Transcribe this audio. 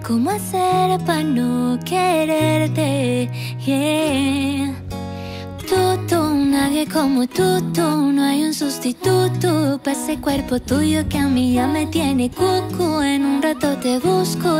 ¿Cómo hacer para no quererte? Yeah. Tú, nadie como tú, no hay un sustituto para ese cuerpo tuyo que a mí ya me tiene cucu. En un rato te busco.